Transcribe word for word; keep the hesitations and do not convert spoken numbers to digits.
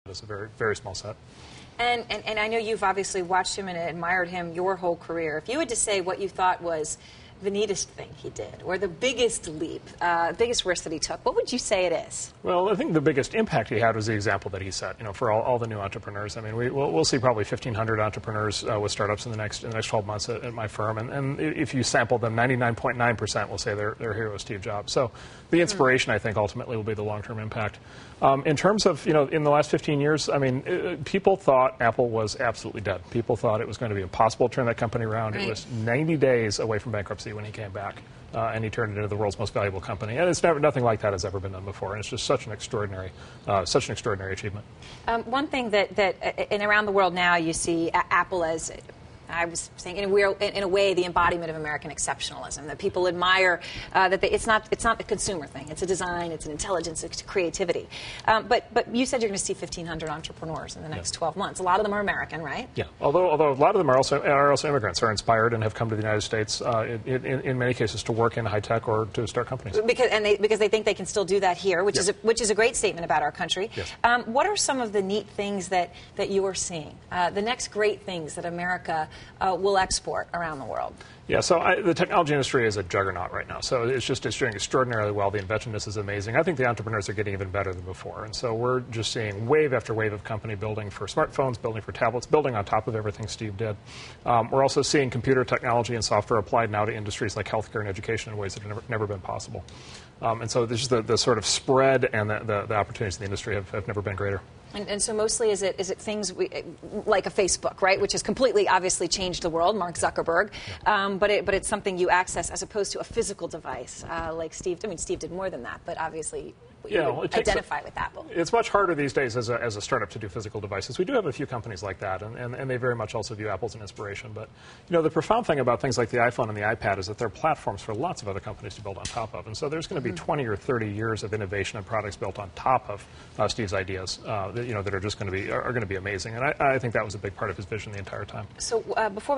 It's a very, very small set. And, and, and I know you've obviously watched him and admired him your whole career. If you had to say what you thought was the neatest thing he did, or the biggest leap, uh, biggest risk that he took, what would you say it is? Well, I think the biggest impact he had was the example that he set. You know, for all, all the new entrepreneurs. I mean, we, we'll, we'll see probably fifteen hundred entrepreneurs uh, with startups in the next in the next twelve months at, at my firm, and, and if you sample them, ninety-nine point nine percent will say their their hero is Steve Jobs. So the inspiration, mm. I think, ultimately will be the long-term impact. Um, in terms of, you know, in the last fifteen years, I mean, it, people thought Apple was absolutely dead. People thought it was going to be impossible to turn that company around. Right. It was ninety days away from bankruptcy when he came back, uh, and he turned it into the world's most valuable company. And it's never, nothing like that has ever been done before. And it's just such an extraordinary, uh, such an extraordinary achievement. Um, one thing that, that uh, and around the world now, you see a- Apple as, I was saying, in a, weird, in a way, the embodiment of American exceptionalism. That people admire uh, that they, it's not it's not a consumer thing. It's a design. It's an intelligence. It's creativity. Um, but but you said you're going to see fifteen hundred entrepreneurs in the next yeah. twelve months. A lot of them are American, right? Yeah. Although although a lot of them are also are also immigrants, are inspired and have come to the United States uh, in, in in many cases to work in high tech or to start companies. Because and they because they think they can still do that here, which yeah. is a, which is a great statement about our country. Yes. Um, what are some of the neat things that that you are seeing? Uh, the next great things that America uh, will export around the world? Yeah, so I, the technology industry is a juggernaut right now. So it's just it's doing extraordinarily well. The inventiveness is amazing. I think the entrepreneurs are getting even better than before. And so we're just seeing wave after wave of company building for smartphones, building for tablets, building on top of everything Steve did. Um, we're also seeing computer technology and software applied now to industries like healthcare and education in ways that have never, never been possible. Um, and so this is the, the sort of spread and the, the, the opportunities in the industry have, have never been greater. And, and so mostly is it is it things we, like a Facebook, right, which has completely obviously changed the world, Mark Zuckerberg, um, but it, but it's something you access as opposed to a physical device uh, like Steve. I mean, Steve did more than that, but obviously you yeah, well, identify a, with Apple. It's much harder these days as a, as a startup to do physical devices. We do have a few companies like that, and, and, and they very much also view Apple as an inspiration. But you know, the profound thing about things like the iPhone and the iPad is that they're platforms for lots of other companies to build on top of. And so there's going to be mm-hmm. twenty or thirty years of innovation and products built on top of uh, Steve's ideas uh, that, you know, that are just going to be are, are going to be amazing. And I, I think that was a big part of his vision the entire time. So uh, before